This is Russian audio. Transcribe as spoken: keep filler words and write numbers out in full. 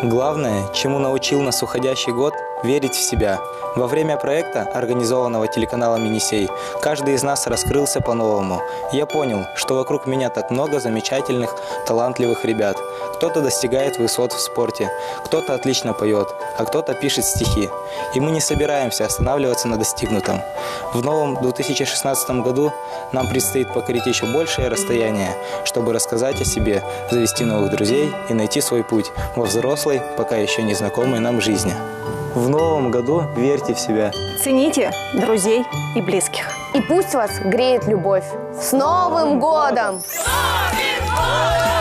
Главное, чему научил нас уходящий год – верить в себя. Во время проекта, организованного телеканалом «Енисей», каждый из нас раскрылся по-новому. Я понял, что вокруг меня так много замечательных, талантливых ребят. Кто-то достигает высот в спорте, кто-то отлично поет, а кто-то пишет стихи. И мы не собираемся останавливаться на достигнутом. В новом две тысячи шестнадцатом году нам предстоит покорить еще большее расстояние, чтобы рассказать о себе, завести новых друзей и найти свой путь во взрослой, пока еще не знакомой нам жизни. В новом году верьте в себя. Цените друзей и близких. И пусть вас греет любовь. С Новым годом! Новым годом!